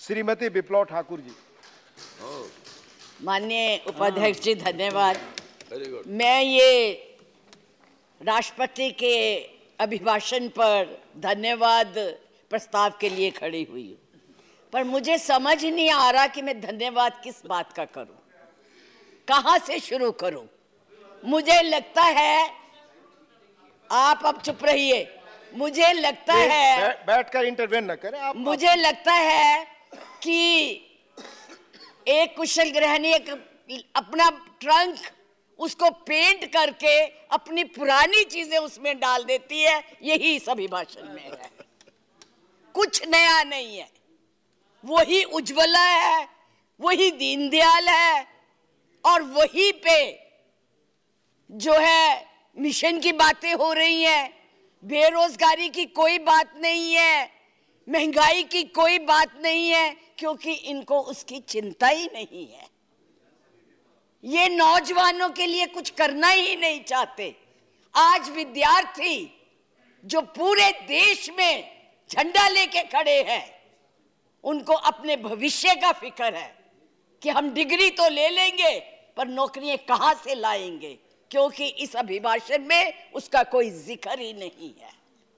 श्रीमती विप्लव ठाकुर जी। माननीय उपाध्यक्ष जी धन्यवाद। मैं ये राष्ट्रपति के अभिभाषण पर धन्यवाद प्रस्ताव के लिए खड़ी हुई हूँ, पर मुझे समझ नहीं आ रहा कि मैं धन्यवाद किस बात का करूं, कहां से शुरू करूं। मुझे लगता है, आप अब चुप रहिए, मुझे लगता है बैठकर इंटरवेन न करें आप। मुझे लगता है कि एक कुशल गृहिणी अपना ट्रंक उसको पेंट करके अपनी पुरानी चीजें उसमें डाल देती है, यही इस अभिभाषण में है। कुछ नया नहीं है, वही उज्ज्वला है, वही दीनदयाल है, और वही पे जो है मिशन की बातें हो रही हैं। बेरोजगारी की कोई बात नहीं है, महंगाई की कोई बात नहीं है, क्योंकि इनको उसकी चिंता ही नहीं है। ये नौजवानों के लिए कुछ करना ही नहीं चाहते। आज विद्यार्थी जो पूरे देश में झंडा लेके खड़े हैं, उनको अपने भविष्य का फिक्र है कि हम डिग्री तो ले लेंगे पर नौकरियां कहां से लाएंगे, क्योंकि इस अभिभाषण में उसका कोई जिक्र ही नहीं है।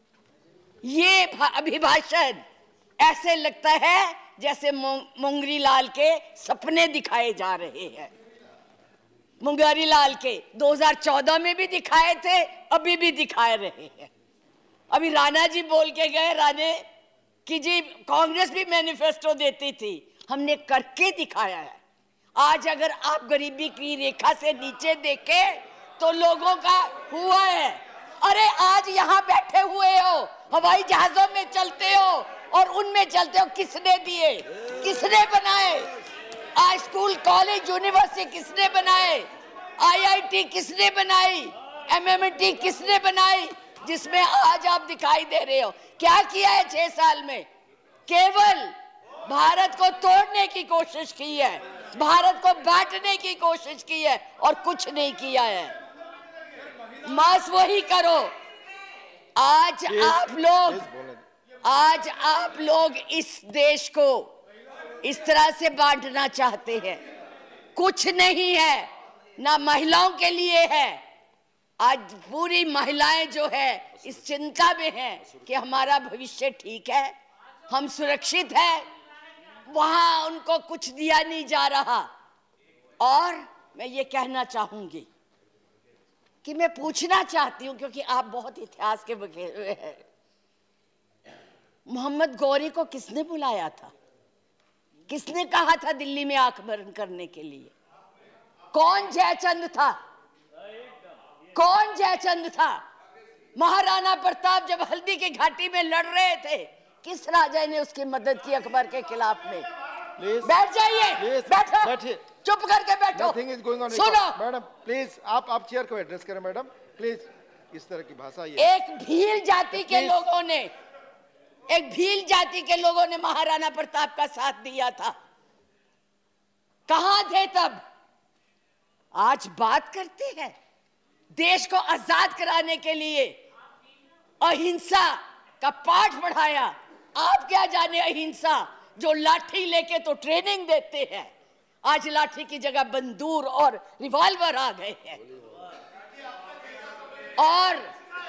ये अभिभाषण ऐसे लगता है जैसे मुंगरी लाल के सपने दिखाए जा रहे हैं। मुंगरी लाल के 2014 में भी दिखाए थे, अभी भी दिखाए रहे हैं। अभी राणा जी बोल के गए, राणे कि जी कांग्रेस भी मैनिफेस्टो देती थी, हमने करके दिखाया है। आज अगर आप गरीबी की रेखा से नीचे देखें तो लोगों का हुआ है। अरे आज यहाँ बैठे हुए हो, हवाई जहाजों में चलते हो और उनमें चलते हो, किसने दिए, किसने बनाए? आज स्कूल कॉलेज यूनिवर्सिटी किसने बनाए? आईआईटी किसने बनाई? एमएमटी किसने बनाई? जिसमें आज आप दिखाई दे रहे हो। क्या किया है 6 साल में? केवल भारत को तोड़ने की कोशिश की है, भारत को बांटने की कोशिश की है, और कुछ नहीं किया है। मास वही करो। आज आप लोग इस देश को इस तरह से बांटना चाहते हैं। कुछ नहीं है, ना महिलाओं के लिए है। आज पूरी महिलाएं जो है इस चिंता में हैं कि हमारा भविष्य ठीक है, हम सुरक्षित हैं, वहां उनको कुछ दिया नहीं जा रहा। और मैं ये कहना चाहूंगी कि मैं पूछना चाहती हूं, क्योंकि आप बहुत इतिहास के बखे हुए हैं, मोहम्मद गौरी को किसने बुलाया था? किसने कहा था दिल्ली में आंख बंद करने के लिए? कौन जयचंद था? कौन जयचंद था? महाराणा प्रताप जब हल्दी की घाटी में लड़ रहे थे, किस राजा ने उसकी मदद की अकबर के खिलाफ में? बैठ जाइए, बैठो, चुप करके बैठो। सुनो मैडम, प्लीज आप चेयर को एड्रेस करें। मैडम प्लीज, इस तरह की भाषा ये। एक भील जाति के लोगों ने महाराणा प्रताप का साथ दिया था। कहां थे तब? आज बात करते हैं देश को आजाद कराने के लिए अहिंसा का पाठ पढ़ाया। आप क्या जाने अहिंसा, जो लाठी लेके तो ट्रेनिंग देते हैं, आज लाठी की जगह बंदूक और रिवॉल्वर आ गए हैं। और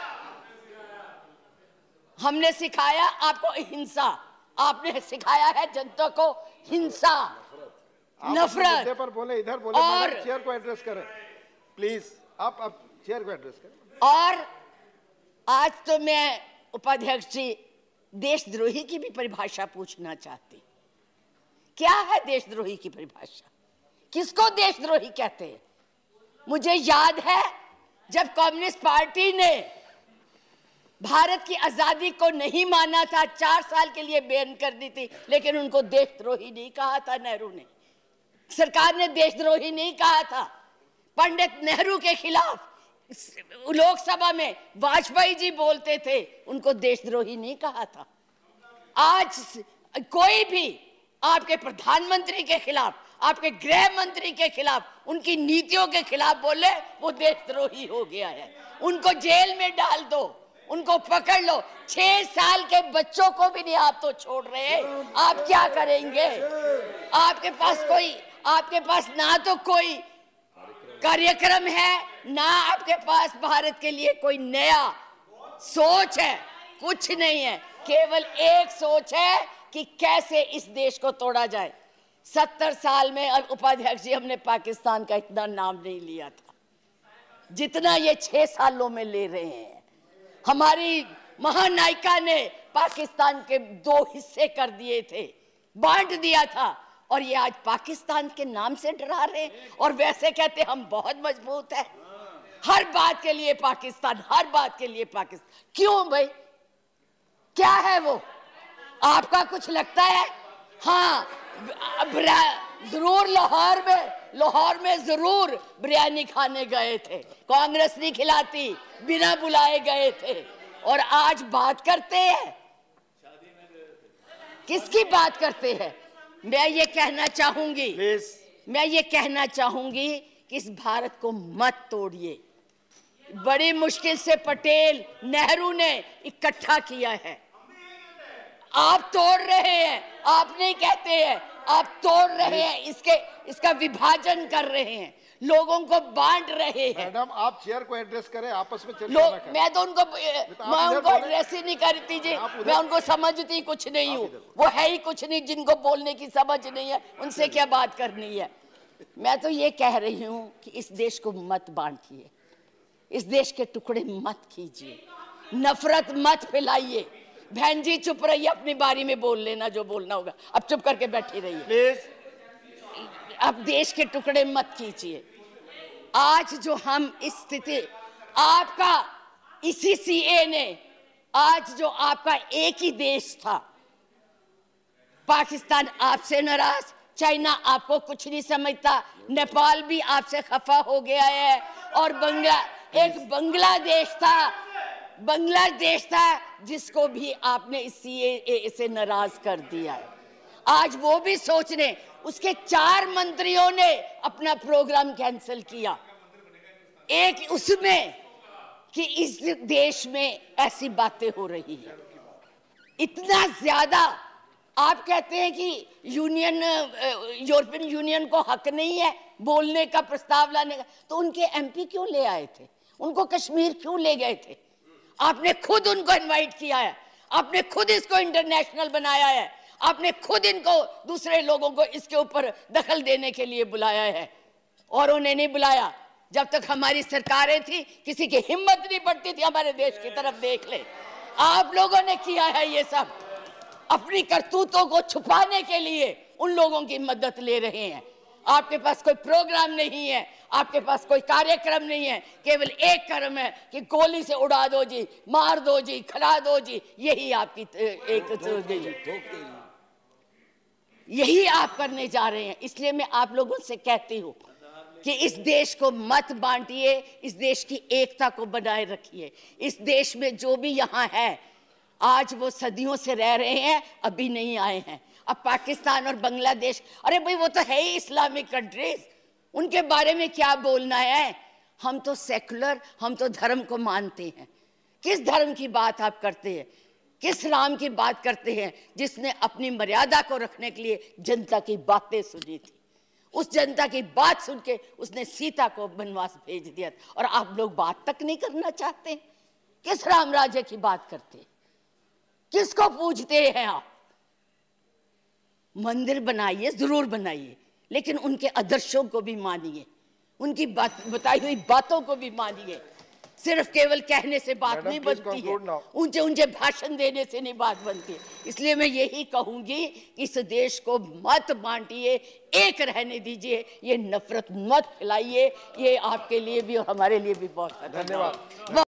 हमने सिखाया आपको अहिंसा, आपने सिखाया है जनता को हिंसा, नफरत। पर बोले, इधर बोले, और चेयर को एड्रेस करें प्लीज। आप चेयर को एड्रेस करें। और आज तो मैं उपाध्यक्ष जी देशद्रोही की भी परिभाषा पूछना चाहती। क्या है देशद्रोही की परिभाषा? किसको देशद्रोही कहते हैं? मुझे याद है जब कम्युनिस्ट पार्टी ने भारत की आजादी को नहीं माना था, 4 साल के लिए बैन कर दी थी, लेकिन उनको देशद्रोही नहीं कहा था। नेहरू ने, सरकार ने देशद्रोही नहीं कहा था। पंडित नेहरू के खिलाफ लोकसभा में वाजपेयी जी बोलते थे, उनको देशद्रोही नहीं कहा था। आज कोई भी आपके प्रधानमंत्री के खिलाफ, आपके गृह मंत्री के खिलाफ, उनकी नीतियों के खिलाफ बोले, वो देशद्रोही हो गया है। उनको जेल में डाल दो, उनको पकड़ लो। 6 साल के बच्चों को भी नहीं आप तो छोड़ रहे, आप क्या करेंगे? आपके पास ना तो कोई कार्यक्रम है, ना आपके पास भारत के लिए कोई नया सोच है, कुछ नहीं है। केवल एक सोच है कि कैसे इस देश को तोड़ा जाए। 70 साल में उपाध्यक्ष जी हमने पाकिस्तान का इतना नाम नहीं लिया था जितना ये 6 सालों में ले रहे हैं। हमारी महानायिका ने पाकिस्तान के 2 हिस्से कर दिए थे, बांट दिया था, और ये आज पाकिस्तान के नाम से डरा रहे हैं और वैसे कहते हम बहुत मजबूत है। हर बात के लिए पाकिस्तान, हर बात के लिए पाकिस्तान। क्यों भाई, क्या है वो? आपका कुछ लगता है? हाँ, जरूर लाहौर में जरूर बिरयानी खाने गए थे, कांग्रेस नहीं खिलाती, बिना बुलाए गए थे। और आज बात करते हैं, किसकी बात करते हैं? मैं ये कहना चाहूंगी कि इस भारत को मत तोड़िए। बड़ी मुश्किल से पटेल, नेहरू ने इकट्ठा किया है, आप तोड़ रहे हैं। आप नहीं कहते हैं, आप तोड़ रहे हैं, इसका विभाजन कर रहे हैं, लोगों को बांट रहे हैं। मैडम, आप चेयर को एड्रेस करें, आपस में चर्चा ना करें। मैं उनको एड्रेस ही नहीं करती जी, मैं उनको समझती कुछ नहीं हूँ, वो है ही कुछ नहीं, जिनको बोलने की समझ नहीं है उनसे क्या बात करनी है। मैं तो ये कह रही हूँ कि इस देश को मत बांटिए, इस देश के टुकड़े मत कीजिए, नफरत मत फैलाइए। बहन जी चुप रहिए, अपनी बारी में बोल लेना जो बोलना होगा, अब चुप करके बैठी रहिए प्लीज। अब देश के टुकड़े मत कीजिए। आज जो हम इस स्थिति, आपका इसी सीए ने, आज जो आपका एक ही देश था, पाकिस्तान आपसे नाराज, चाइना आपको कुछ नहीं समझता, नेपाल भी आपसे खफा हो गया है, और बांग्लादेश था जिसको भी आपने इस सीएए से नाराज कर दिया है। आज वो भी सोच रहे, उसके 4 मंत्रियों ने अपना प्रोग्राम कैंसिल किया, एक उसमें कि इस देश में ऐसी बातें हो रही है। इतना ज्यादा आप कहते हैं कि यूरोपियन यूनियन को हक नहीं है बोलने का, प्रस्ताव लाने का, तो उनके एमपी क्यों ले आए थे? उनको कश्मीर क्यों ले गए थे? आपने खुद उनको इनवाइट किया है, आपने खुद इसको इंटरनेशनल बनाया है, आपने खुद इनको, दूसरे लोगों को इसके ऊपर दखल देने के लिए बुलाया है, और उन्हें नहीं बुलाया। जब तक हमारी सरकारें थी, किसी की हिम्मत नहीं पड़ती थी हमारे देश की तरफ देख ले। आप लोगों ने किया है ये सब, अपनी करतूतों को छुपाने के लिए उन लोगों की मदद ले रहे हैं। आपके पास कोई प्रोग्राम नहीं है, आपके पास कोई कार्यक्रम नहीं है, केवल एक कर्म है कि गोली से उड़ा दो जी, मार दो जी, खिला दो जी, यही आपकी यही आप करने जा रहे हैं। इसलिए मैं आप लोगों से कहती हूँ कि इस देश को मत बांटिए, इस देश की एकता को बनाए रखिए। इस देश में जो भी यहाँ है, आज वो सदियों से रह रहे हैं, अभी नहीं आए हैं। अब पाकिस्तान और बांग्लादेश, अरे भाई वो तो है ही इस्लामिक कंट्रीज, उनके बारे में क्या बोलना है? हम तो सेकुलर, हम तो धर्म को मानते हैं। किस धर्म की बात आप करते हैं? किस राम की बात करते हैं जिसने अपनी मर्यादा को रखने के लिए जनता की बातें सुनी थी? उस जनता की बात सुन के उसने सीता को वनवास भेज दिया, और आप लोग बात तक नहीं करना चाहते। किस राम राज्य की बात करते हैं? किसको पूजते हैं आप? मंदिर बनाइए, जरूर बनाइए, लेकिन उनके आदर्शों को भी मानिए, उनकी बताई हुई बातों को भी मानिए। सिर्फ केवल कहने से बात नहीं बनती है, ऊंचे ऊंचे भाषण देने से नहीं बात बनती है। इसलिए मैं यही कहूंगी कि इस देश को मत बांटिए, एक रहने दीजिए, ये नफरत मत फैलाइए। ये आपके लिए भी और हमारे लिए भी बहुत धन्यवाद।